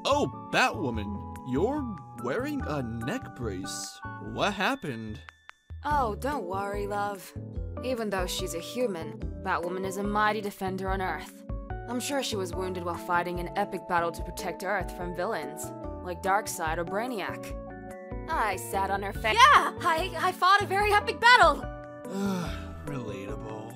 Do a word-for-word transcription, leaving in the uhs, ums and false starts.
Oh, Batwoman, you're wearing a neck brace. What happened? Oh, don't worry, love. Even though she's a human, Batwoman is a mighty defender on Earth. I'm sure she was wounded while fighting an epic battle to protect Earth from villains, like Darkseid or Brainiac. I sat on her face. Yeah, I, I fought a very epic battle! Relatable.